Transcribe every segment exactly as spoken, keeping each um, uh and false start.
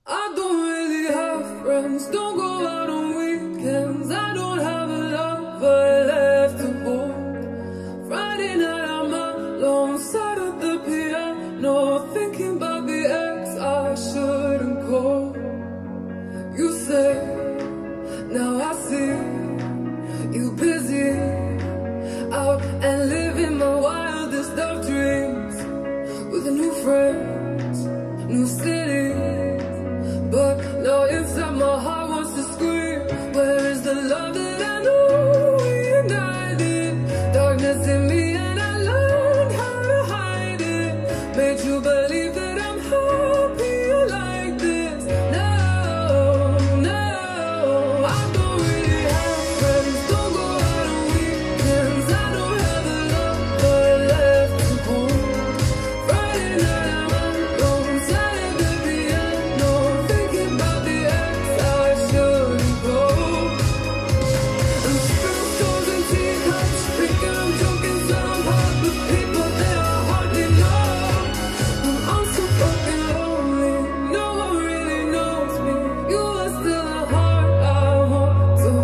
I don't really have friends, don't go out on weekends. I don't have a lover left to hold. Friday night I'm alone, sat at the piano, thinking about the ex I shouldn't call. You say, now I see, you busy, out and living my wildest of dreams, with new friends, new cities. But now inside my heart wants to scream, where is the love that I knew we ignited? Darkness in me and I learned how to hide it. Made you believe that I'm happy like this. No, no, I don't really have friends, don't go out on weekends. I don't have a lover left to hold. Friday night I'm alone, sat at the piano, thinking about the ex I shouldn't go. And spilled stones and teacups, thinking I'm joking somehow, but people that I hardly know. And I'm so fucking lonely, no one really knows me. You are still a heart I want to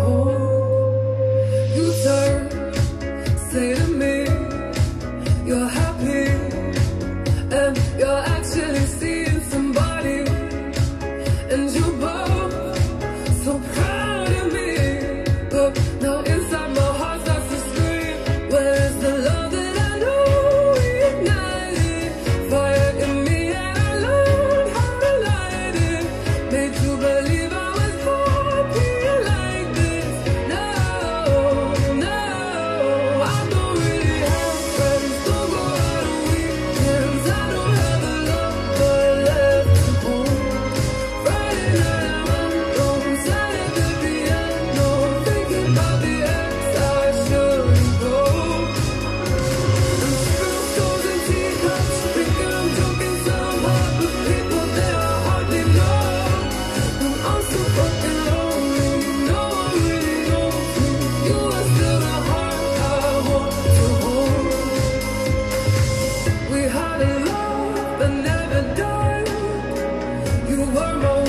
hold. You turn, say to me, you're happy, and you're actually seeing somebody, and you both so proud of me. But now inside my heart starts to scream, where's the love that I know we ignited? Fire in me and I learned how to light it. Made you believe I was happy like this. No, no, I don't really have friends, don't go out on weekends. I don't have a lover left to hold. Friday night I'm alone, sat at the piano, thinking about the ex I shouldn't go. And spilled stones and teacups, thinking I'm joking somehow, but people that I hardly know. And I'm so fucking lonely, no one really knows me. You are still the heart I want to hold. We had a love that never died. You were my